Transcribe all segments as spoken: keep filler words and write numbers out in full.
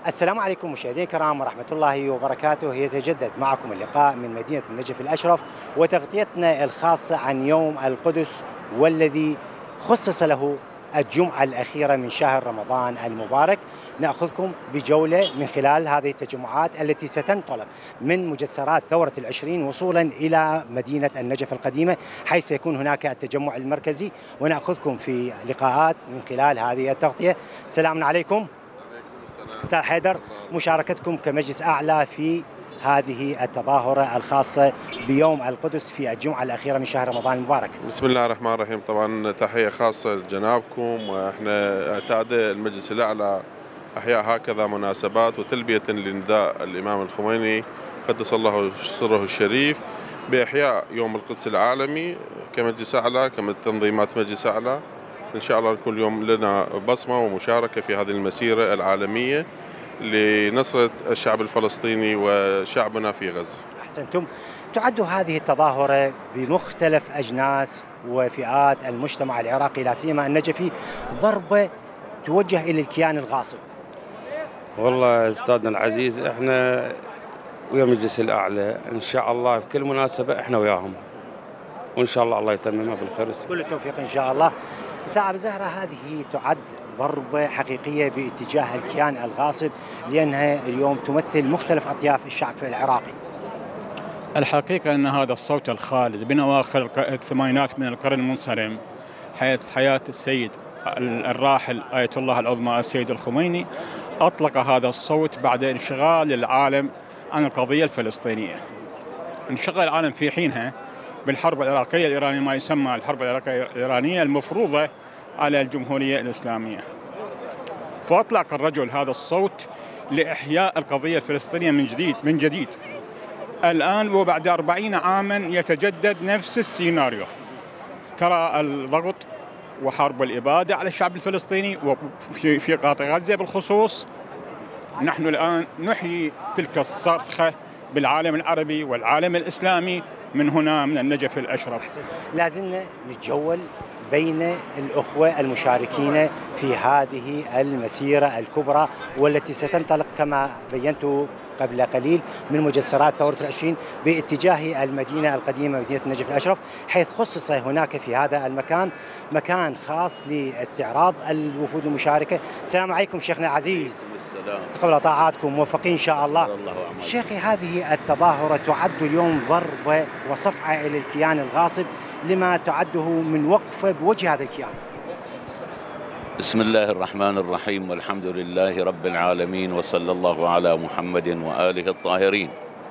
السلام عليكم مشاهدينا الكرام ورحمة الله وبركاته. يتجدد معكم اللقاء من مدينة النجف الأشرف وتغطيتنا الخاصة عن يوم القدس والذي خصص له الجمعة الأخيرة من شهر رمضان المبارك. نأخذكم بجولة من خلال هذه التجمعات التي ستنطلق من مجسرات ثورة العشرين وصولا إلى مدينة النجف القديمة، حيث سيكون هناك التجمع المركزي، ونأخذكم في لقاءات من خلال هذه التغطية. سلام عليكم أستاذ حيدر، مشاركتكم كمجلس أعلى في هذه التظاهرة الخاصة بيوم القدس في الجمعة الأخيرة من شهر رمضان المبارك. بسم الله الرحمن الرحيم. طبعا تحية خاصة لجنابكم، واحنا اعتاد المجلس الأعلى أحياء هكذا مناسبات وتلبية لنداء الإمام الخميني قدس الله سره الشريف بإحياء يوم القدس العالمي كمجلس أعلى كتنظيمات مجلس أعلى. إن شاء الله نكون اليوم لنا بصمة ومشاركة في هذه المسيرة العالمية لنصرة الشعب الفلسطيني وشعبنا في غزة. أحسنتم. تعد هذه التظاهرة بمختلف أجناس وفئات المجتمع العراقي لا سيما النجفي ضربة توجه إلى الكيان الغاصب. والله أستاذنا العزيز، إحنا ويا مجلس الأعلى إن شاء الله بكل مناسبة إحنا وياهم، وإن شاء الله الله يتممها بالخير. كل التوفيق إن شاء الله. ساعة بزهرة، هذه تعد ضربة حقيقية باتجاه الكيان الغاصب لأنها اليوم تمثل مختلف أطياف الشعب العراقي. الحقيقة أن هذا الصوت الخالد من أواخر الثمانينات من القرن المنصرم، حيث حياة السيد الراحل آية الله العظمى السيد الخميني أطلق هذا الصوت بعد انشغال العالم عن القضية الفلسطينية. انشغل العالم في حينها بالحرب العراقية الإيرانية، ما يسمى الحرب العراقية الإيرانية المفروضة على الجمهورية الإسلامية. فأطلق الرجل هذا الصوت لإحياء القضية الفلسطينية من جديد من جديد. الآن وبعد أربعين عاما يتجدد نفس السيناريو. ترى الضغط وحرب الإبادة على الشعب الفلسطيني وفي في قاطع غزة بالخصوص. نحن الآن نحيي تلك الصرخة بالعالم العربي والعالم الإسلامي من هنا من النجف الأشرف. لازلنا نتجول بين الأخوة المشاركين في هذه المسيرة الكبرى والتي ستنطلق كما بينت قبل قليل من مجسرات ثورة العشرين باتجاه المدينة القديمة مدينة النجف الأشرف، حيث خصص هناك في هذا المكان مكان خاص لاستعراض الوفود المشاركة. السلام عليكم شيخنا العزيز. السلام. تقبل طاعاتكم، موفقين إن شاء الله. الله شيخي، هذه التظاهرة تعد اليوم ضربة وصفعة إلى الكيان الغاصب لما تعده من وقفة بوجه هذا الكيان. بسم الله الرحمن الرحيم، والحمد لله رب العالمين، وصلى الله على محمد وآله الطاهرين.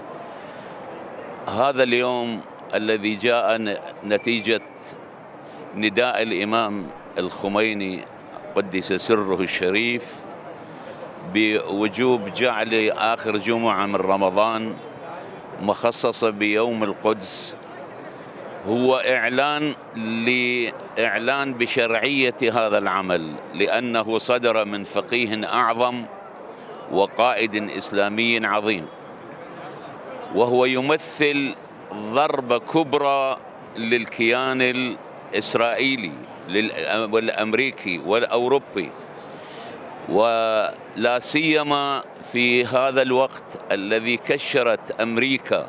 هذا اليوم الذي جاء نتيجة نداء الإمام الخميني قدس سره الشريف بوجوب جعل آخر جمعة من رمضان مخصصة بيوم القدس، هو إعلان لإعلان بشرعية هذا العمل، لأنه صدر من فقيه أعظم وقائد إسلامي عظيم، وهو يمثل ضربة كبرى للكيان الإسرائيلي والأمريكي والأوروبي، ولا سيما في هذا الوقت الذي كشرت أمريكا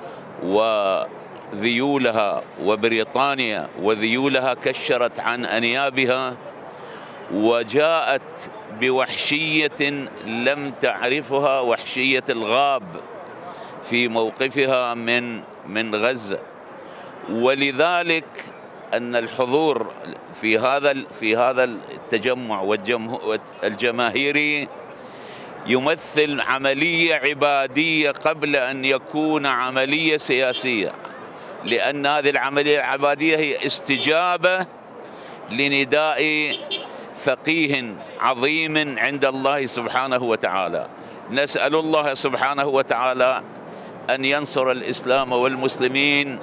وذيولها وبريطانيا وذيولها كشرت عن أنيابها وجاءت بوحشية لم تعرفها، وحشية الغاب في موقفها من من غزة. ولذلك أن الحضور في هذا في هذا التجمع الجماهيري يمثل عملية عبادية قبل أن يكون عملية سياسية، لأن هذه العملية العبادية هي استجابة لنداء فقيه عظيم عند الله سبحانه وتعالى. نسأل الله سبحانه وتعالى أن ينصر الإسلام والمسلمين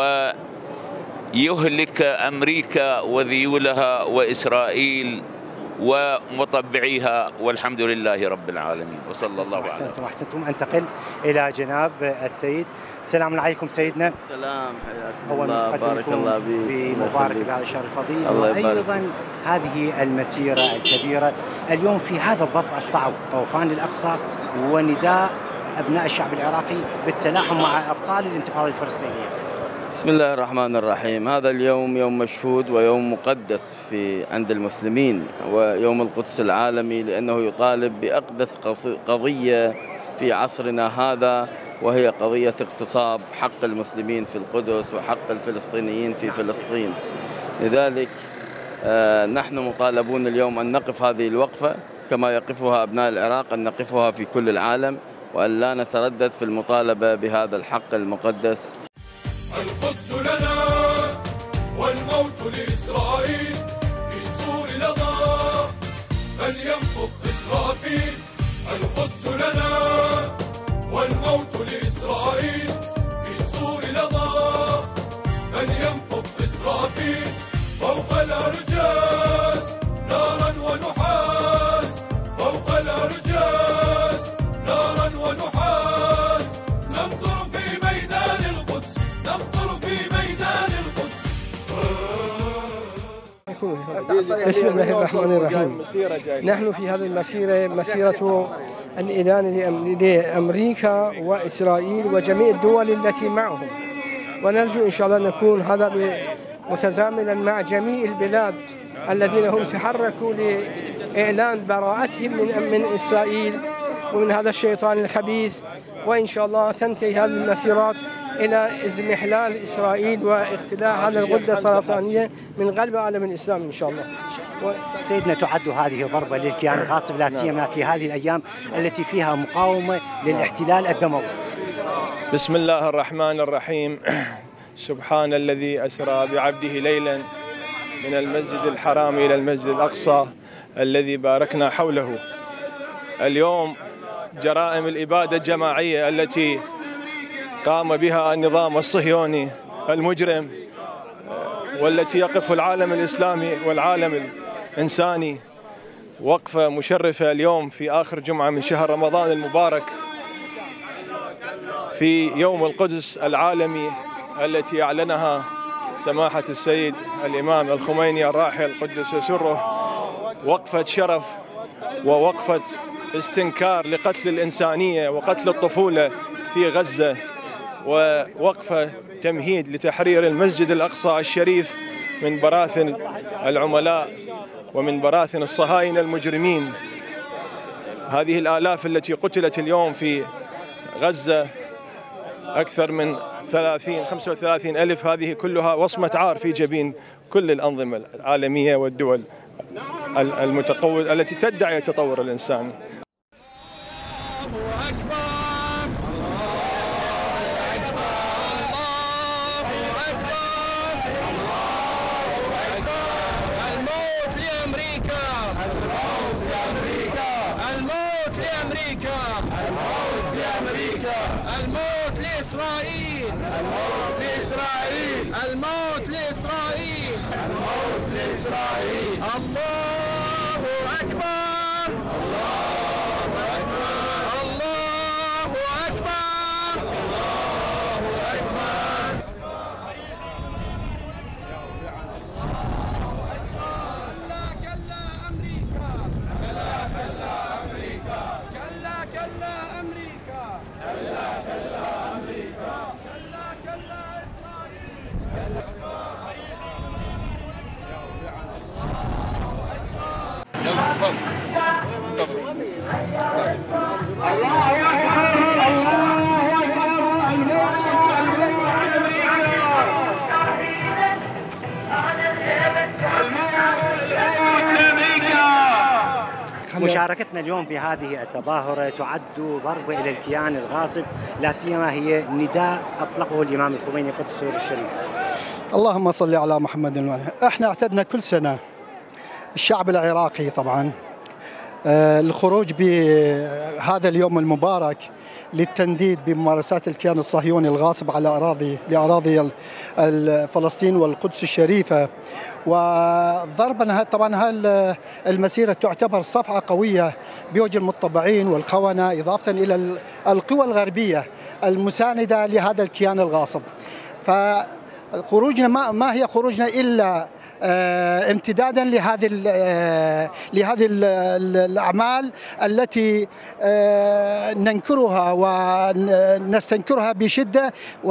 ويهلك أمريكا وذيولها وإسرائيل ومطبعيها، والحمد لله رب العالمين وصلى الله عليه وسلم. أحسنتم أحسنتم. أنتقل إلى جناب السيد. السلام عليكم سيدنا. السلام، حياكم الله، بارك الله بك، بمبارك بهذا الشهر الفضيل، وأيضا هذه المسيرة الكبيرة اليوم في هذا الظرف الصعب، طوفان الأقصى ونداء أبناء الشعب العراقي بالتلاحم مع أبطال الانتفاضة الفلسطينية. بسم الله الرحمن الرحيم. هذا اليوم يوم مشهود ويوم مقدس في عند المسلمين، ويوم القدس العالمي، لأنه يطالب بأقدس قضية في عصرنا هذا، وهي قضية اغتصاب حق المسلمين في القدس وحق الفلسطينيين في فلسطين. لذلك نحن مطالبون اليوم أن نقف هذه الوقفة كما يقفها أبناء العراق، أن نقفها في كل العالم، وأن لا نتردد في المطالبة بهذا الحق المقدس. القدس لنا والموت لإسرائيل، في سور لظى فلينفض إسرافيل. القدس لنا والموت لإسرائيل، في سور لظى فلينفض إسرافيل. فوق الأرجاس نارا ونحاس، فوق الأرجاس نارا ونحاس، نمطر في ميدان القدس، نمطر في ميدان القدس. بسم الله الرحمن الرحيم. نحن في هذه المسيرة مسيرة الإدانة لأمريكا وإسرائيل وجميع الدول التي معهم، ونرجو إن شاء الله أن نكون هذا متزامنا مع جميع البلاد الذين هم تحركوا لإعلان براءتهم من من إسرائيل ومن هذا الشيطان الخبيث، وإن شاء الله تنتهي هذه المسيرات إلى إزمحلال إسرائيل واختلاع هذه الغدة السرطانية من قلب عالم الإسلام إن شاء الله. سيدنا، تعد هذه ضربة للكيان الغاصب، لا سيما في هذه الأيام التي فيها مقاومة للاحتلال الدموي. بسم الله الرحمن الرحيم. سبحان الذي أسرى بعبده ليلا من المسجد الحرام إلى المسجد الأقصى الذي باركنا حوله. اليوم جرائم الإبادة الجماعية التي قام بها النظام الصهيوني المجرم، والتي يقف العالم الإسلامي والعالم الإنساني وقفة مشرفة اليوم في آخر جمعة من شهر رمضان المبارك، في يوم القدس العالمي التي أعلنها سماحة السيد الإمام الخميني الراحل قدس سره. وقفة شرف ووقفة استنكار لقتل الإنسانية وقتل الطفولة في غزة، ووقفة تمهيد لتحرير المسجد الأقصى الشريف من براثن العملاء ومن براثن الصهاينة المجرمين. هذه الآلاف التي قتلت اليوم في غزة، أكثر من ثلاثين خمسة وثلاثين ألف، هذه كلها وصمة عار في جبين كل الأنظمة العالمية والدول المتقوّة التي تدعي التطور الإنساني. الله أكبر، الله أكبر، الله أكبر، الله أكبر. الموت لأمريكا، الموت لأمريكا، الموت لأمريكا، الموت لأمريكا، الموت لإسرائيل، الموت لإسرائيل، الموت لإسرائيل، الموت لإسرائيل. الله أكبر، الله أكبر، الله أكبر، الله أكبر. كلا كلا أمريكا، كلا كلا أمريكا، كلا كلا أمريكا، كلا كلا أمريكا، كلا كلا إسرائيل. مشاركتنا اليوم في هذه التظاهرة تعد ضربة إلى الكيان الغاصب، لا سيما هي نداء أطلقه الإمام الخميني قدس سره الشريف. اللهم صل على محمد وعلى. احنا اعتدنا كل سنة الشعب العراقي طبعا الخروج بهذا اليوم المبارك للتنديد بممارسات الكيان الصهيوني الغاصب على أراضي لأراضي فلسطين والقدس الشريفة. وضربا طبعا هذه المسيرة تعتبر صفعة قوية بوجه المتطبعين والخونة، إضافة إلى القوى الغربية المساندة لهذا الكيان الغاصب. فخروجنا ما, ما هي خروجنا إلا امتدادا لهذه لهذه الاعمال التي ننكرها ونستنكرها بشده،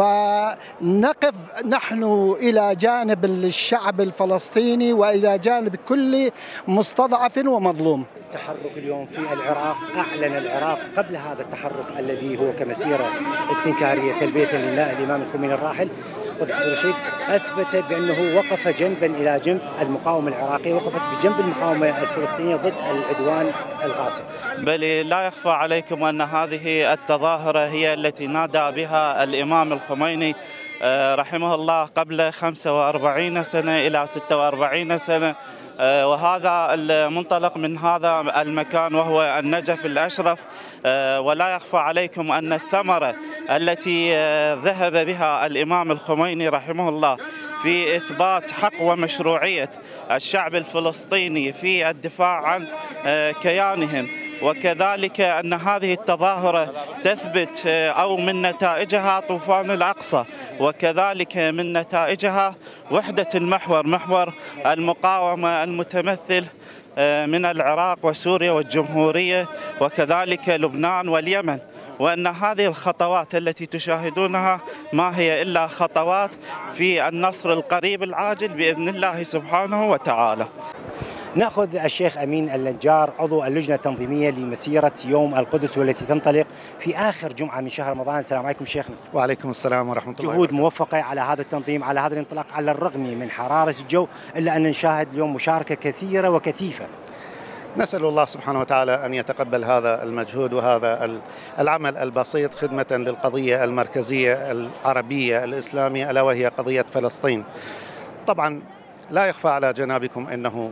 ونقف نحن الى جانب الشعب الفلسطيني والى جانب كل مستضعف ومظلوم. التحرك اليوم في العراق، اعلن العراق قبل هذا التحرك الذي هو كمسيره استنكاريه تلبيه لله الامام الخميني الراحل القدس الشريف، اثبت بانه وقف جنبا الى جنب المقاومه العراقيه، وقفت بجنب المقاومه الفلسطينيه ضد العدوان الغاصب. بل لا يخفى عليكم ان هذه التظاهره هي التي نادى بها الامام الخميني رحمه الله قبل خمسة وأربعين سنه الى ستة وأربعين سنه، وهذا المنطلق من هذا المكان وهو النجف الأشرف. ولا يخفى عليكم أن الثمرة التي ذهب بها الإمام الخميني رحمه الله في إثبات حق ومشروعية الشعب الفلسطيني في الدفاع عن كيانهم، وكذلك أن هذه التظاهرة تثبت أو من نتائجها طوفان الأقصى، وكذلك من نتائجها وحدة المحور، محور المقاومة المتمثل من العراق وسوريا والجمهورية وكذلك لبنان واليمن. وأن هذه الخطوات التي تشاهدونها ما هي إلا خطوات في النصر القريب العاجل بإذن الله سبحانه وتعالى. نأخذ الشيخ أمين النجار عضو اللجنة التنظيمية لمسيرة يوم القدس والتي تنطلق في آخر جمعة من شهر رمضان. السلام عليكم شيخنا. وعليكم السلام ورحمة الله. جهود موفقة على هذا التنظيم، على هذا الانطلاق، على الرغم من حرارة الجو، إلا أن نشاهد اليوم مشاركة كثيرة وكثيفة. نسأل الله سبحانه وتعالى أن يتقبل هذا المجهود وهذا العمل البسيط خدمة للقضية المركزية العربية الإسلامية، ألا وهي قضية فلسطين. طبعا لا يخفى على جنابكم أنه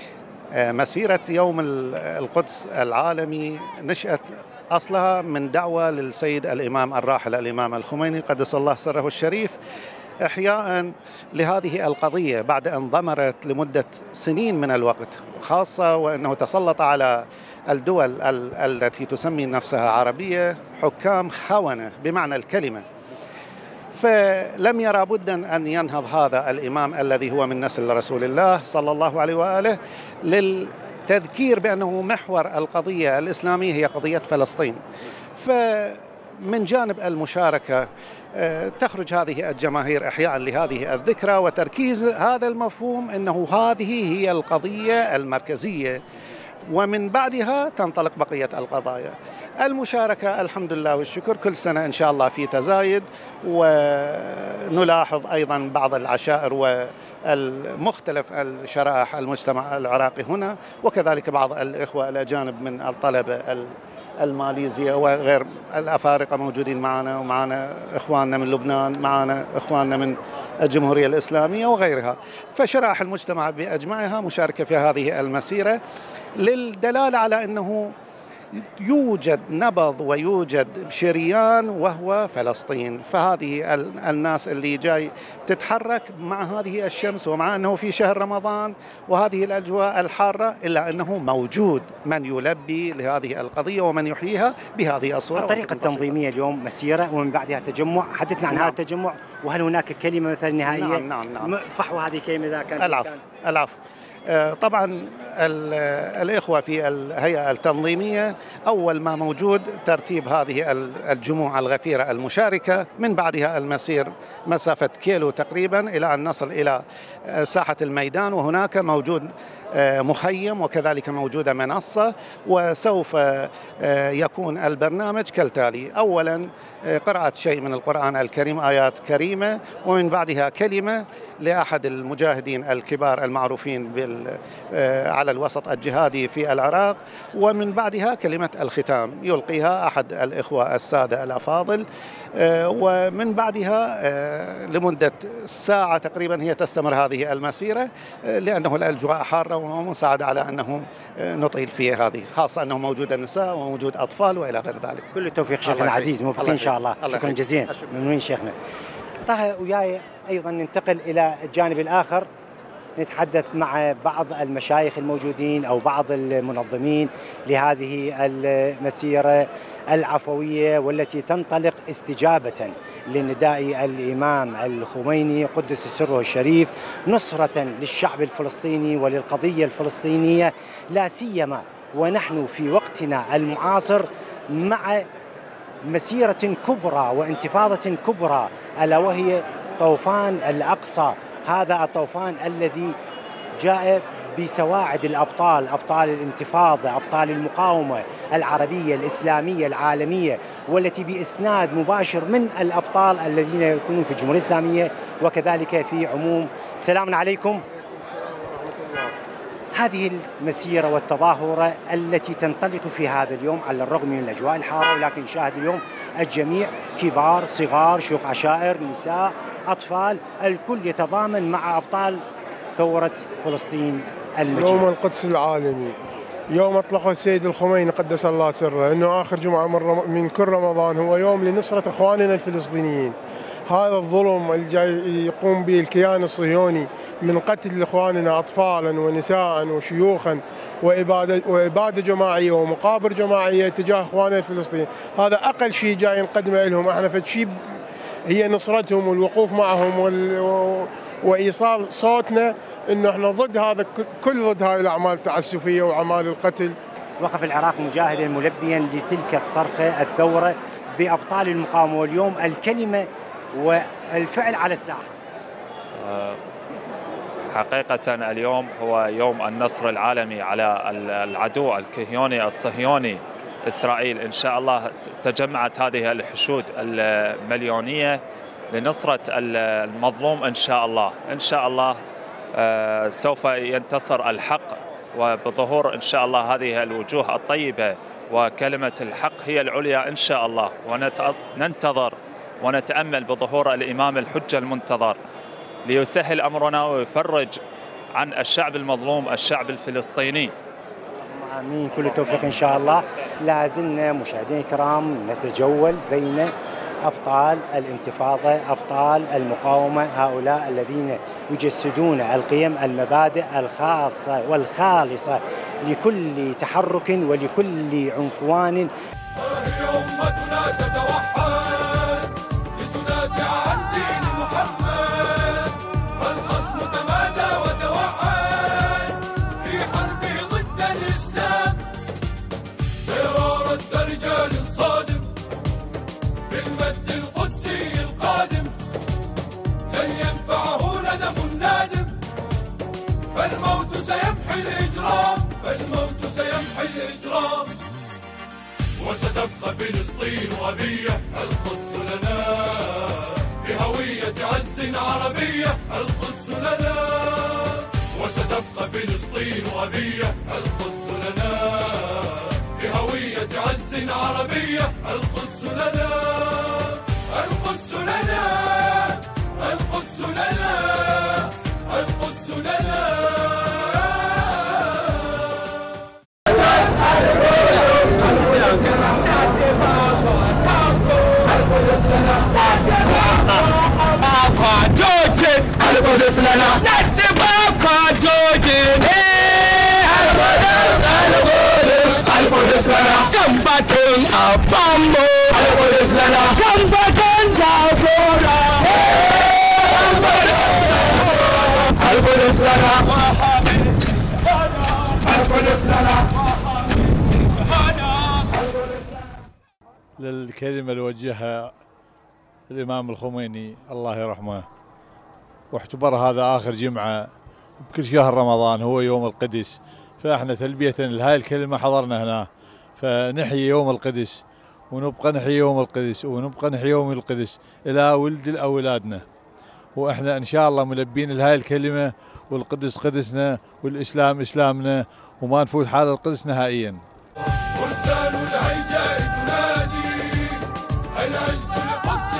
مسيرة يوم القدس العالمي نشأت أصلها من دعوة للسيد الإمام الراحل الإمام الخميني قدس الله سره الشريف، إحياء لهذه القضية بعد أن ضمرت لمدة سنين من الوقت، خاصة وأنه تسلط على الدول التي تسمي نفسها عربية حكام خونة بمعنى الكلمة. فلم يرى بدا أن ينهض هذا الإمام الذي هو من نسل رسول الله صلى الله عليه وآله للتذكير بأنه محور القضية الإسلامية هي قضية فلسطين. فمن جانب المشاركة تخرج هذه الجماهير إحياء لهذه الذكرى وتركيز هذا المفهوم أنه هذه هي القضية المركزية، ومن بعدها تنطلق بقية القضايا. المشاركة الحمد لله والشكر كل سنة إن شاء الله في تزايد، ونلاحظ أيضا بعض العشائر والمختلف الشرائح المجتمع العراقي هنا، وكذلك بعض الإخوة الأجانب من الطلبة الماليزية وغير الأفارقة موجودين معنا، ومعنا إخواننا من لبنان، معنا إخواننا من الجمهورية الإسلامية وغيرها. فشرائح المجتمع بأجمعها مشاركة في هذه المسيرة للدلالة على أنه يوجد نبض ويوجد شريان وهو فلسطين. فهذه الناس اللي جاي تتحرك مع هذه الشمس ومع أنه في شهر رمضان وهذه الأجواء الحارة، إلا أنه موجود من يلبي لهذه القضية ومن يحييها بهذه الصورة. الطريقة التنظيمية اليوم مسيرة ومن بعدها تجمع، حدثنا عن نعم. هذا التجمع، وهل هناك كلمة مثلا نهائية؟ نعم نعم نعم. فحوى هذه الكلمة إذا كان العفو العفو. طبعا الإخوة في الهيئة التنظيمية أول ما موجود ترتيب هذه الجموع الغفيرة المشاركة، من بعدها المسير مسافة كيلو تقريبا إلى أن نصل إلى ساحة الميدان، وهناك موجود مخيم وكذلك موجودة منصة. وسوف يكون البرنامج كالتالي: أولا قراءة شيء من القرآن الكريم، آيات كريمة، ومن بعدها كلمة لأحد المجاهدين الكبار المعروفين بال على الوسط الجهادي في العراق، ومن بعدها كلمة الختام يلقيها أحد الإخوة السادة الأفاضل. ومن بعدها لمدة ساعة تقريبا هي تستمر هذه المسيرة، لأنه الأجواء حارة ومساعدة على أنه نطيل فيها هذه، خاصة أنه موجود النساء وموجود أطفال وإلى غير ذلك. كل التوفيق شيخنا العزيز، موفقين إن شاء الله. شكرا جزيلا، ممنونين شيخنا. طه وياي أيضا ننتقل إلى الجانب الآخر، نتحدث مع بعض المشايخ الموجودين أو بعض المنظمين لهذه المسيرة العفوية والتي تنطلق استجابة لنداء الإمام الخميني قدس سره الشريف، نصرة للشعب الفلسطيني وللقضية الفلسطينية، لا سيما ونحن في وقتنا المعاصر مع مسيرة كبرى وانتفاضة كبرى، ألا وهي طوفان الأقصى. هذا الطوفان الذي جاء بسواعد الأبطال، أبطال الانتفاضة، أبطال المقاومة العربية الإسلامية العالمية، والتي بإسناد مباشر من الأبطال الذين يكونون في الجمهورية الإسلامية وكذلك في عموم. سلام عليكم. هذه المسيرة والتظاهرة التي تنطلق في هذا اليوم على الرغم من الأجواء الحارة، ولكن شاهد اليوم الجميع، كبار صغار شيوخ عشائر نساء أطفال، الكل يتضامن مع أبطال ثورة فلسطين المجيدة. يوم القدس العالمي، يوم أطلقه السيد الخميني قدس الله سره، أنه آخر جمعة من كل رمضان هو يوم لنصرة إخواننا الفلسطينيين. هذا الظلم اللي يقوم به الكيان الصهيوني من قتل إخواننا أطفالا ونساء وشيوخا وإبادة, وإبادة جماعية ومقابر جماعية تجاه إخواننا الفلسطينيين، هذا أقل شيء جاي نقدمه لهم. احنا فشي هي نصرتهم والوقوف معهم وال... وإيصال صوتنا إنه احنا ضد هذا، كل ضد هذه الأعمال التعسفية وأعمال القتل. وقف العراق مجاهدا ملبيا لتلك الصرخة الثورة بأبطال المقاومة، واليوم الكلمة والفعل على الساحة. حقيقة اليوم هو يوم النصر العالمي على العدو الكهيوني الصهيوني إسرائيل. إن شاء الله تجمعت هذه الحشود المليونية لنصرة المظلوم. إن شاء الله إن شاء الله سوف ينتصر الحق، وبظهور إن شاء الله هذه الوجوه الطيبة وكلمة الحق هي العليا إن شاء الله. وننتظر ونتأمل بظهور الإمام الحجة المنتظر ليسهل أمرنا ويفرج عن الشعب المظلوم، الشعب الفلسطيني. آمين، كل التوفيق إن شاء الله. لا زلنا مشاهدينا الكرام نتجول بين أبطال الانتفاضة، أبطال المقاومة، هؤلاء الذين يجسدون القيم، المبادئ الخاصة والخالصة لكل تحرك ولكل عنفوان. أمتنا تتوحد لتدافع عن دين محمد، فالخصم تمادى وتوحد في حربه ضد الإسلام. سيرى رد رجال صادم في المد القدسي القادم، لن ينفعه ندم نادم، فالموت سيمحي الإجرام، فالموت سيمحي الإجرام. وستبقى فلسطين أبية، القدس لنا بهوية عز عربية، القدس لنا. وستبقى فلسطين أبية، القدس لنا بهوية عز عربية، القدس لنا. القدس لنا، القدس لنا، القدس لنا. القدس لنا نتبقى جوجين، القدس القدس القدس لنا كمبتون أبامو، القدس لنا كمبتون جابورا، القدس لنا القدس لنا. للكلمة اللي وجهها الإمام الخميني الله يرحمه، واعتبر هذا آخر جمعة بكل شهر رمضان هو يوم القدس، فإحنا تلبية لهاي الكلمة حضرنا هنا، فنحيي يوم القدس ونبقى نحيي يوم القدس ونبقى نحيي يوم القدس إلى ولد أولادنا، وإحنا إن شاء الله ملبين لهاي الكلمة، والقدس قدسنا والإسلام إسلامنا، وما نفوت حال القدس نهائيا. ولسان الهيجاء تنادي العز لقدس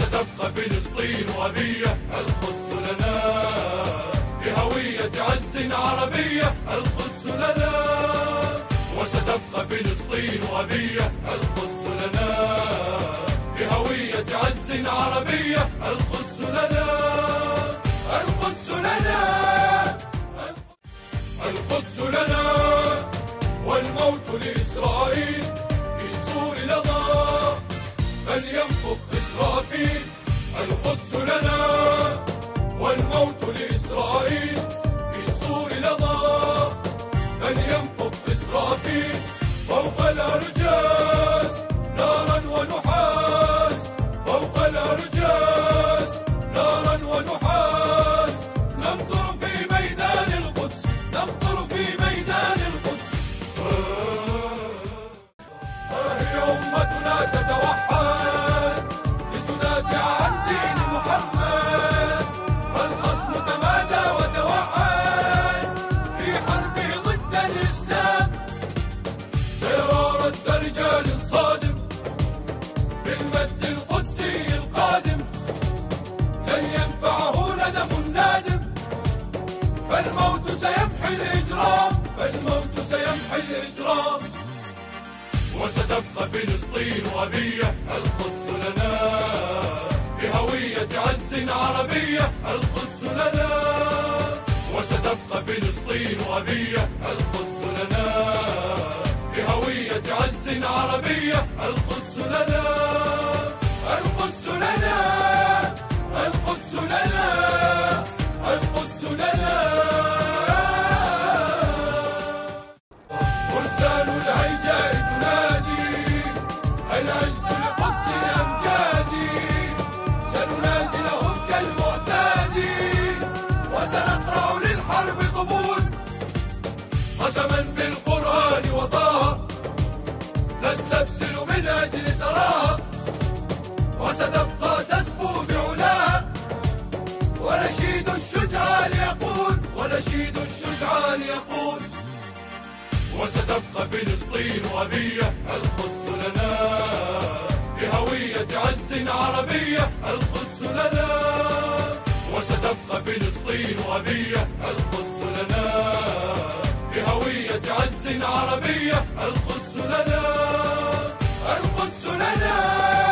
وستبقى فلسطين أبية القدس لنا بهوية عز عربية القدس لنا وستبقى فلسطين أبية القدس لنا بهوية عز عربية القدس لنا القدس لنا القدس لنا والموت لإسرائيل في سور لظى فلينفخ إسرافيل القدس لنا والموت لإسرائيل في سور لظى فلينفخ إسرافيل فوق الأرجاس نارا ونحاس فوق الأرجاس نارا ونحاس نمطر في ميدان القدس نمطر في ميدان القدس فهي أمتنا تتوحد لتدافع عن دين محمد فالخصم تمادى وتوحد في حربه ضد الإسلام سيرى رد رجال صادم بالمد القدسي القادم لن ينفعه ندم نادم فالموت سيمحي الإجرام فالموت سيمحي الإجرام وستبقى فلسطين أبية القدس لنا بهوية عز عربية القدس لنا وستبقى فلسطين أبية القدس لنا بهوية عز عربية القدس لنا القدس لنا القدس لنا القدس لنا فرسان الهيجاء تنادي العز لقدس الأمجاد سننازلهم كالمعتاد وسنقرع للحرب قبول قسما بالقرآن وطه نستبسل من أجل تراها وستبقى تسمو بعلاها ونشيد الشجعان يقول ونشيد الشجعان يقول وستبقى فلسطين أبية القدس لنا بهوية عز عربية القدس لنا وستبقى فلسطين أبية القدس لنا بهوية عز عربية القدس لنا القدس لنا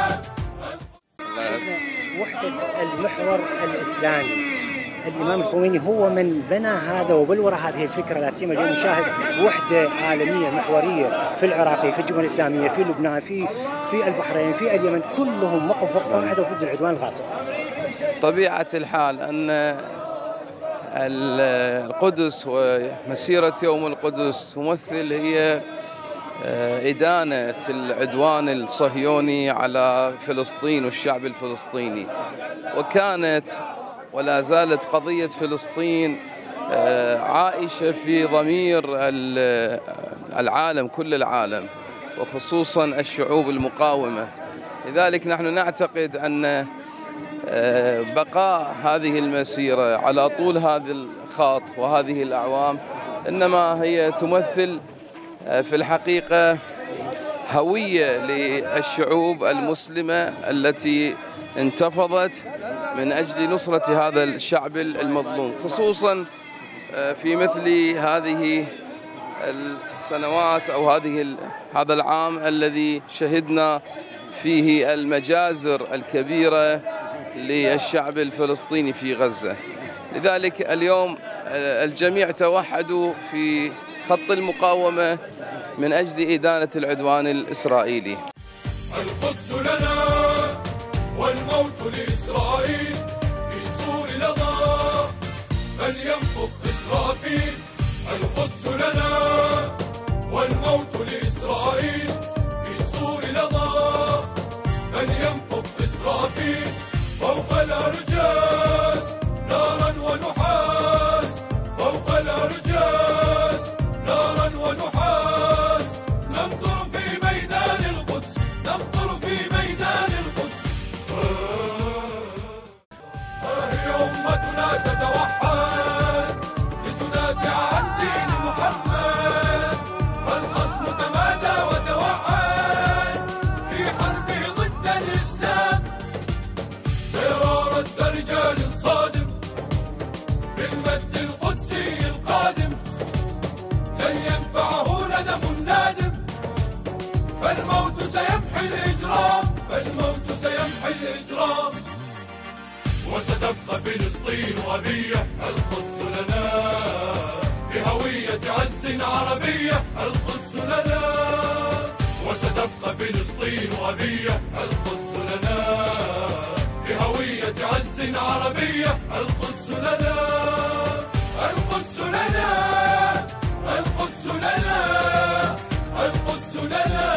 وحدة المحور الإسلامي الإمام الخميني هو من بنى هذا وبلور هذه الفكرة لا سيما اليوم نشاهد وحدة عالمية محورية في العراق في الجبهة الإسلامية في لبنان في في البحرين في اليمن كلهم وقفوا وقفة واحدة ضد العدوان الغاصب. طبيعة الحال أن القدس ومسيرة يوم القدس تمثل هي إدانة العدوان الصهيوني على فلسطين والشعب الفلسطيني وكانت ولا زالت قضية فلسطين عائشة في ضمير العالم كل العالم وخصوصا الشعوب المقاومة. لذلك نحن نعتقد أن بقاء هذه المسيرة على طول هذا الخط وهذه الأعوام إنما هي تمثل في الحقيقة هوية للشعوب المسلمة التي انتفضت من أجل نصرة هذا الشعب المظلوم خصوصا في مثل هذه السنوات أو هذه هذا العام الذي شهدنا فيه المجازر الكبيرة للشعب الفلسطيني في غزة. لذلك اليوم الجميع توحدوا في خط المقاومة من أجل إدانة العدوان الإسرائيلي. القدس لنا والموت لإسرائيل في سور لظى فلينفخ إسرافيل القدس لنا والموت لإسرائيل في سور لظى فلينفخ إسرافيل فوق الأرجاس نارا ونحاس فوق الأرجاس نارا ونحاس نمطر في ميدان القدس نمطر في ميدان القدس فهي أمتنا تتوحد لتدافع عن دين محمد فالخصم تمادى وتوحد في حربه ضد الإسلام يمحي الإجرام. وستبقى فلسطين أبية، القدس لنا بهوية عز عربية، القدس لنا. وستبقى فلسطين أبية، القدس لنا بهوية عز عربية، القدس لنا. القدس لنا، القدس لنا، القدس لنا.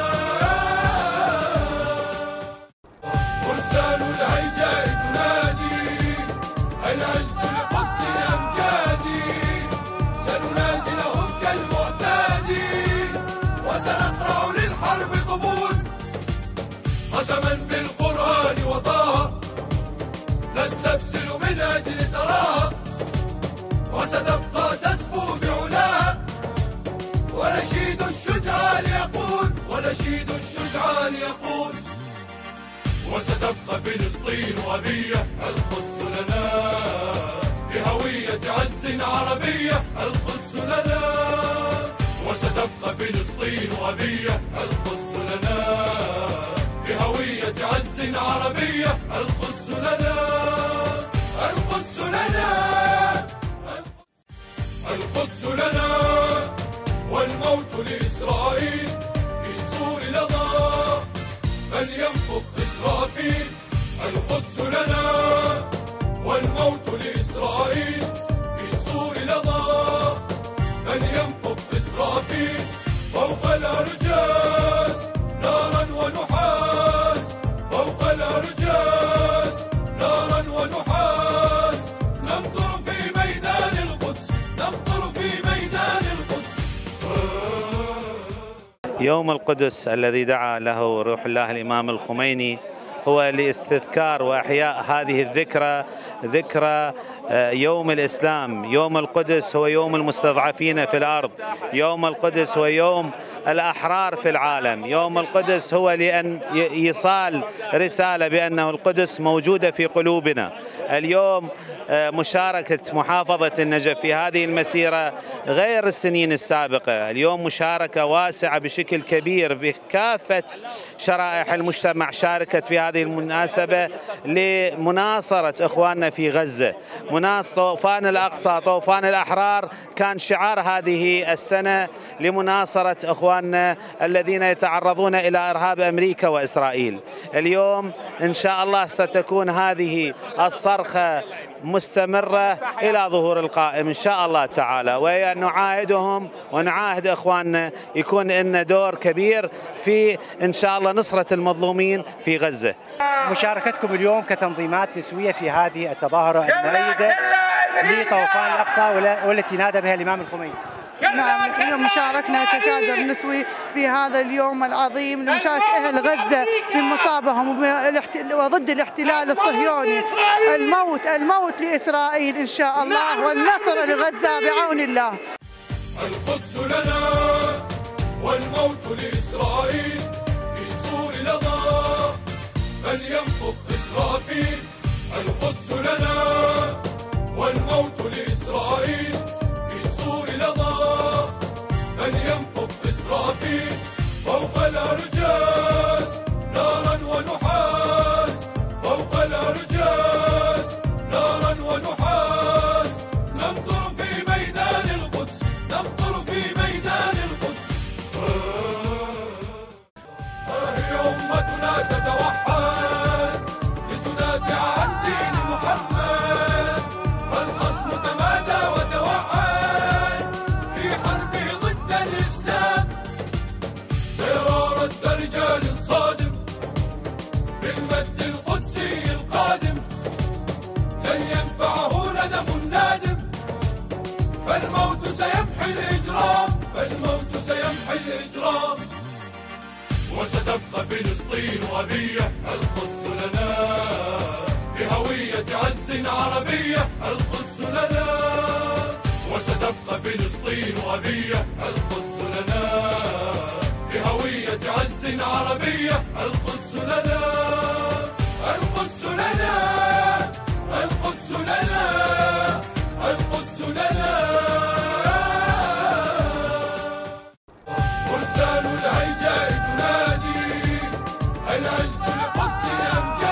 فرسان الهيجاء تنادي العز لقدس الأمجاد، سننازلهم كالمعتاد وسنقرع للحرب قبول. قسما بالقرآن وطه نستبسل من أجل تراها، وستبقى تسمو بعلاها. ونشيد الشجعان يقول، ونشيد الشجعان يقول. وستبقى فلسطين أبية، القدس لنا بهوية عز عربية، القدس لنا. وستبقى فلسطين أبية، القدس لنا بهوية عز عربية، القدس لنا. القدس لنا، القدس لنا. والموت لإسرائيل في سور لظى فلينفخ إسرافيل. القدس لنا، والموت لإسرائيل في سور لظى فلينفخ إسرافيل. فوق الأرجاس نارا ونحاس، فوق الأرجاس نارا ونحاس. نمطر في ميدان القدس، نمطر في ميدان القدس. يوم القدس الذي دعا له روح الله الإمام الخميني هو لاستذكار وإحياء هذه الذكرى، ذكرى يوم الإسلام. يوم القدس هو يوم المستضعفين في الأرض، يوم القدس هو يوم الأحرار في العالم، يوم القدس هو لأن يصال رسالة بأنه القدس موجودة في قلوبنا. اليوم مشاركة محافظة النجف في هذه المسيرة غير السنين السابقة، اليوم مشاركة واسعة بشكل كبير بكافة شرائح المجتمع شاركت في هذه المناسبة لمناصرة إخواننا في غزة. مناصرة طوفان الأقصى، طوفان الأحرار كان شعار هذه السنة لمناصرة إخواننا الذين يتعرضون إلى إرهاب أمريكا وإسرائيل. اليوم إن شاء الله ستكون هذه الصرخة مستمرة إلى ظهور القائم إن شاء الله تعالى، ونعاهدهم ونعاهد إخواننا يكون لنا دور كبير في إن شاء الله نصرة المظلومين في غزة. مشاركتكم اليوم كتنظيمات نسوية في هذه التظاهرة المؤيدة لطوفان الأقصى والتي نادى بها الإمام الخميني. نعم، اليوم مشاركنا ككادر نسوي في هذا اليوم العظيم لمشاركة أهل غزة بمصابهم وضد الاحتلال الصهيوني. الموت الموت لإسرائيل إن شاء الله، والنصر لغزة بعون الله. القدس لنا، والموت لإسرائيل في سور لظى فلينفخ إسرافيل. القدس لنا، والموت لإسرائيل في سور لظى فلينفخ إسرافيل. فوق الأرجاس نارا ونحاس، فوق الأرجاس نارا ونحاس. نمطر في ميدان القدس، نمطر في ميدان القدس. هي أمتنا تتوحد لتدافع عن دين محمد، فالخصم تمادى وتوعد في حربه ضد الإسلام. سيرى رد رجال صادم بالمد القدسي القادم، لن ينفعه ندم نادم. فالموت سيمحي الإجرام، فالموت سيمحي الإجرام. وستبقى فلسطين أبية، القدس لنا بهوية عز عربية، القدس لنا. وستبقى فلسطين أبية، القدس لنا بهوية عز عربية، القدس لنا. القدس لنا، القدس لنا، القدس لنا. فرسان الهيجاء تنادي العز لقدس الأمجاد.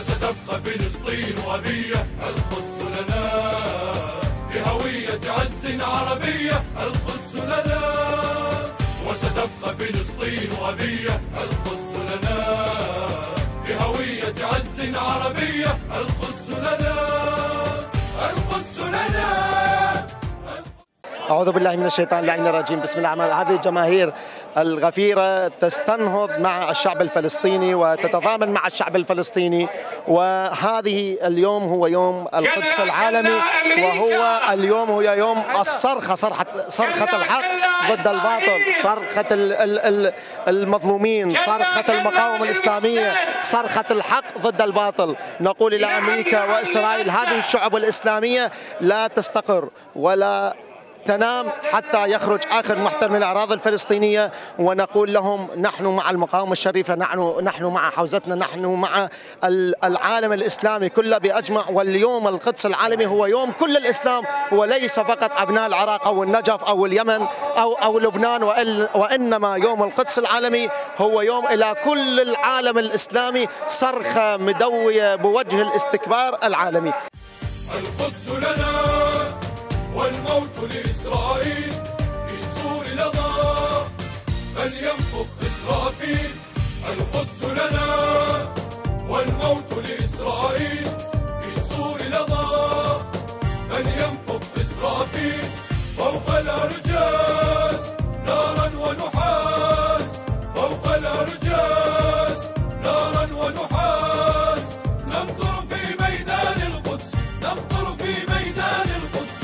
وستبقى فلسطين أبية القدس لنا بهوية عز عربية القدس لنا وستبقى فلسطين أبية القدس لنا بهوية عز عربية القدس لنا القدس لنا. أعوذ بالله من الشيطان اللعين الرجيم. بسم الله الرحمن الرحيم. هذه الجماهير الغفيرة تستنهض مع الشعب الفلسطيني وتتضامن مع الشعب الفلسطيني، وهذه اليوم هو يوم القدس العالمي، وهو اليوم هو يوم الصرخة، صرخة صرخة الحق ضد الباطل، صرخة المظلومين، صرخة المقاومة الإسلامية، صرخة الحق ضد الباطل. نقول إلى أمريكا وإسرائيل هذه الشعوب الإسلامية لا تستقر ولا تنام حتى يخرج آخر محتل من الأراضي الفلسطينية، ونقول لهم نحن مع المقاومة الشريفة، نحن نحن مع حوزتنا، نحن مع العالم الإسلامي كله بأجمع. واليوم القدس العالمي هو يوم كل الإسلام، وليس فقط أبناء العراق أو النجف أو اليمن أو أو لبنان، وإنما يوم القدس العالمي هو يوم إلى كل العالم الإسلامي، صرخة مدوية بوجه الاستكبار العالمي. القدس لنا والموت لإسرائيل في سور لظى فلينفخ إسرافيل. القدس لنا والموت لإسرائيل في سور لظى فلينفخ إسرافيل. فوق الأرجاس نارا ونحاس، فوق الأرجاس نارا ونحاس، نمطر في ميدان القدس، نمطر في ميدان القدس.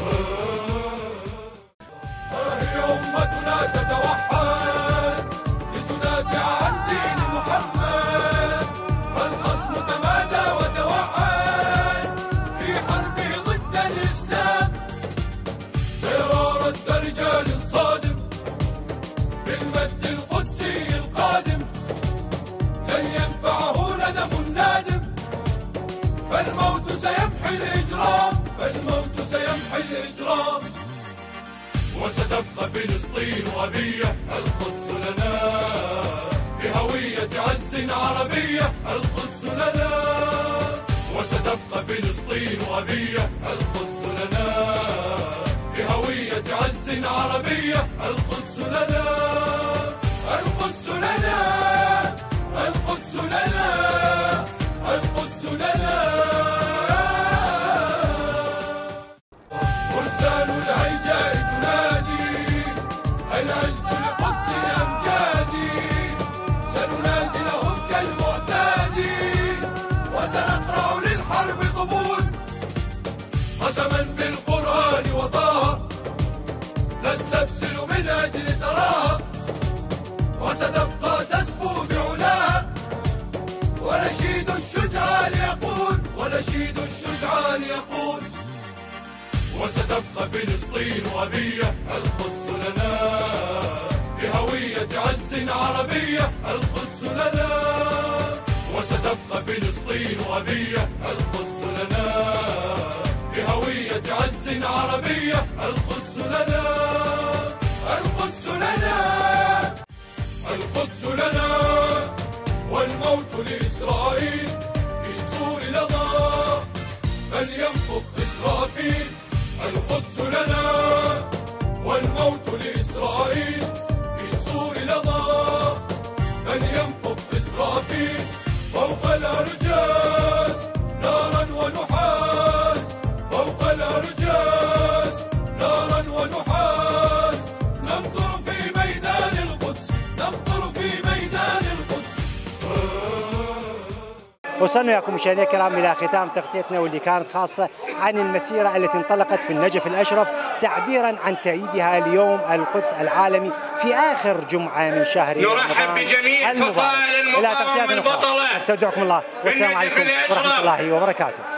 هي أمتنا تتوحد لتدافع عن دين محمد، فالخصم تمادى وتوحد في حربه ضد الإسلام. سيرى رد رجال صادم بالمد القدسي القادم، لن ينفعه ندم نادم، فالموت سيمحي الإجرام، فالموت سيمحي الإجرام. وستبقى فلسطين أبية القدس لنا بهوية عز عربية القدس لنا وستبقى فلسطين أبية القدس لنا بهوية عز عربية القدس لنا القدس لنا القدس لنا القدس لنا. فرسان الهيجاء تنادي العز لقدس الأمجاد، سننازلهم كالمعتاد وسنقرع للحرب قبول. قسما بالقرآن وطه نستبسل من أجل تراها، وستبقى تسمو بعلاها، ونشيد الشجعان يقول، ونشيد الشجعان يقول. وستبقى فلسطين أبية القدس لنا بهوية عز عربية القدس لنا وستبقى فلسطين أبية القدس لنا بهوية عز عربية القدس لنا القدس لنا القدس لنا والموت لإسرائيل في سور لظى فلينفخ إسرافيل. القدس لنا والموت لإسرائيل في سور لظى فلينفخ إسرافيل. فوق الأرجاس نارا ونحاس، فوق الأرجاس نارا ونحاس، نمطر في ميدان القدس، نمطر في ميدان القدس. وصلنا ياكم مشاهدينا الكرام الى ختام تغطيتنا، واللي كانت خاصه عن المسيره التي انطلقت في النجف الاشرف تعبيرا عن تأييدها ليوم القدس العالمي في اخر جمعه من شهر نرحب بجميع فصائل المقاومه البطله. استودعكم الله والسلام عليكم ورحمه الله وبركاته.